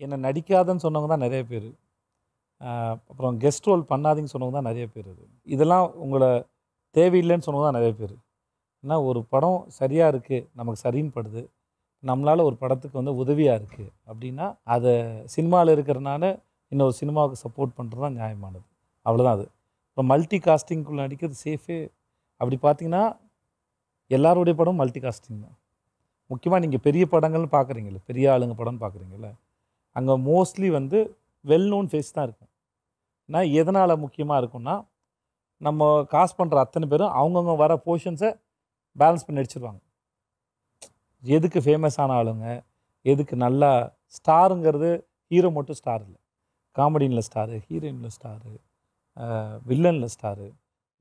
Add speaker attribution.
Speaker 1: என்ன நடிக்காதன்னு சொன்னவங்க தான் நிறைய பேர். அப்புறம் கெஸ்ட் ரோல் பண்ணாதீங்கன்னு சொன்னவங்க தான் நிறைய பேர். இதெல்லாம் உங்களை தேவையில்லைன்னு சொன்னவங்க தான் நிறைய பேர். ஏன்னா ஒரு படம் சரியாக இருக்குது, நமக்கு சரின்னு படுது, நம்மளால் ஒரு படத்துக்கு வந்து உதவியாக இருக்குது அப்படின்னா அதை சினிமாவில் இருக்கிறனால இன்னொரு சினிமாவுக்கு சப்போர்ட் பண்ணுறது தான் நியாயமானது. அவ்வளோதான் அது. இப்போ மல்டி காஸ்டிங்குள்ளே நடிக்கிறது சேஃபே. அப்படி பார்த்தீங்கன்னா எல்லாருடைய படம் மல்டி காஸ்டிங் தான். முக்கியமாக நீங்கள் பெரிய படங்கள்னு பார்க்குறீங்களே, பெரிய ஆளுங்க படம்னு பார்க்குறீங்கள, அங்கே மோஸ்ட்லி வந்து வெல் நோன் ஃபேஸ் தான் இருக்கும். நான் எதனால் முக்கியமாக இருக்கும்னா, நம்ம காசு பண்ணுற அத்தனை பேரும் அவங்கவுங்க வர போர்ஷன்ஸை பேலன்ஸ் பண்ணி நடிச்சிருவாங்க. எதுக்கு ஃபேமஸான ஆளுங்க, எதுக்கு நல்லா ஸ்டாருங்கிறது, ஹீரோ மட்டும் ஸ்டார் இல்லை, காமெடியில் ஸ்டாரு, ஹீரோயினில் ஸ்டாரு, வில்லனில் ஸ்டாரு,